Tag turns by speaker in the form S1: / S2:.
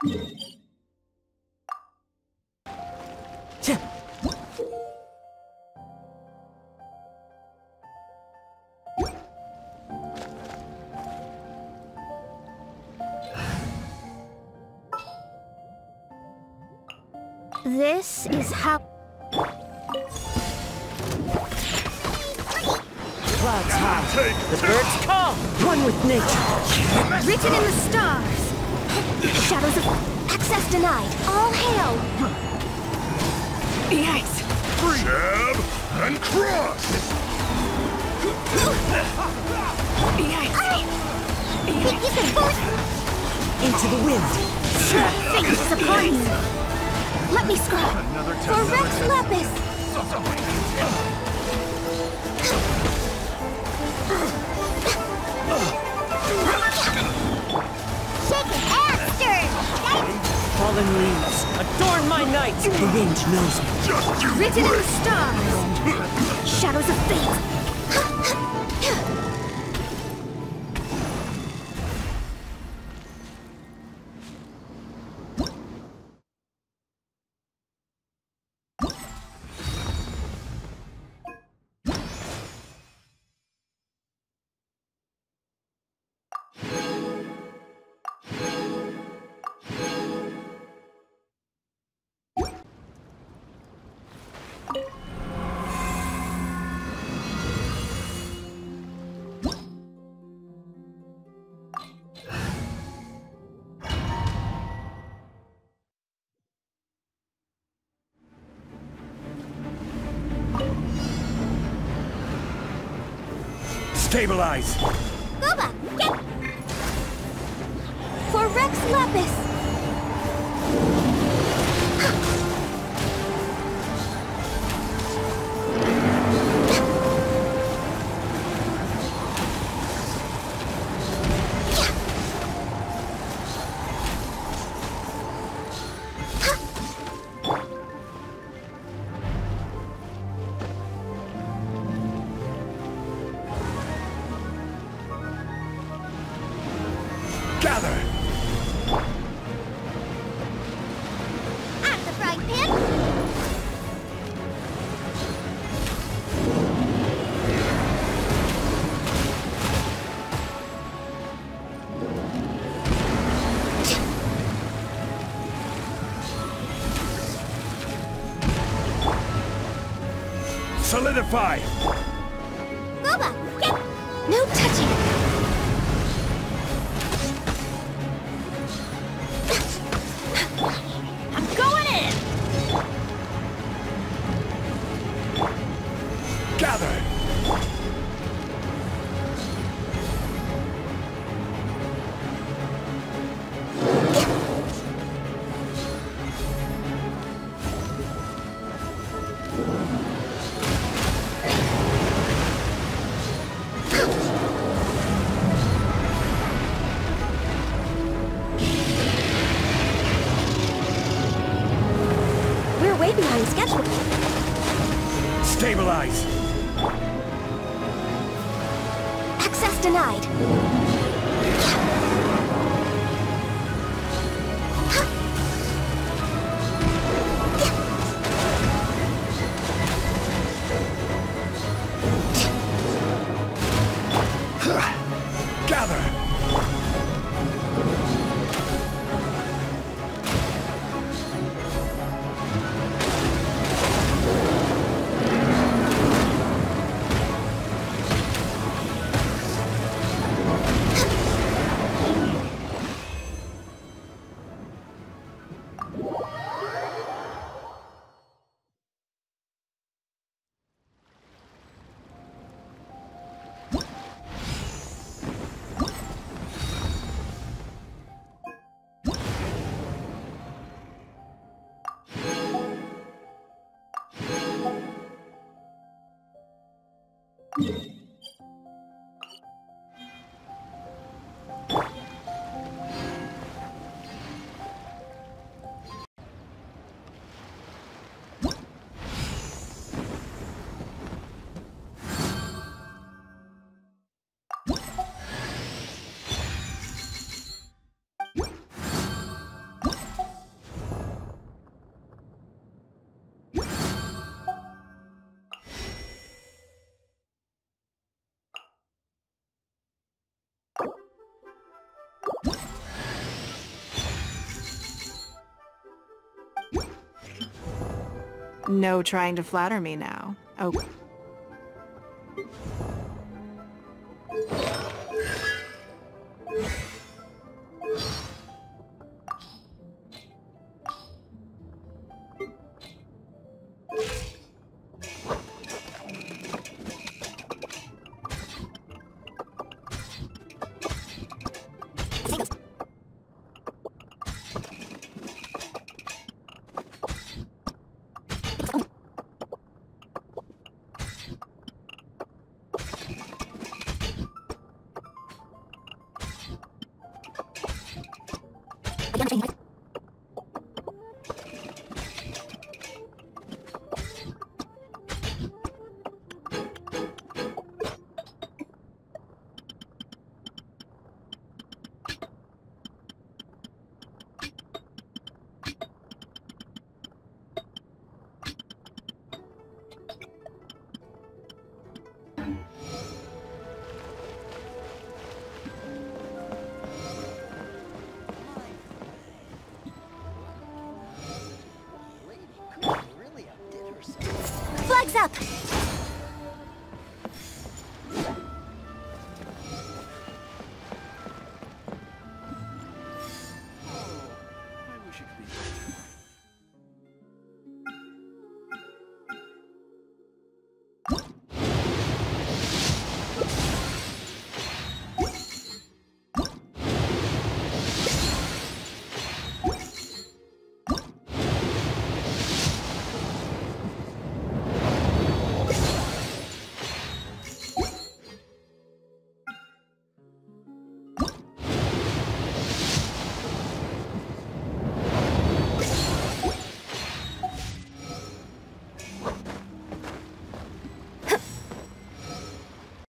S1: This is how...
S2: Clouds high, the birds call, one with nature.
S1: Written in the stars. Shadows of... Access denied. All hail.
S3: Yikes!
S4: Jab and cross!
S3: Yikes!
S2: Into the wind.
S1: Fate is upon you. Let me scrub. For Rex Lapis. Shake it and stir.
S2: Fallen leaves, adorn my night. The wind knows me.
S4: Just you
S1: Written in
S4: wait!
S1: the stars. Shadows of fate.
S4: Stabilize!
S1: Boba, get... For Rex Lapis.
S4: Gather!
S1: At the frying pan.
S4: Solidify!
S1: Boba, get... No touching. I'm going in.
S4: Gather!
S1: We're way behind schedule.
S4: Stabilize!
S1: Access denied.
S4: Gather!
S5: No trying to flatter me now. Oh.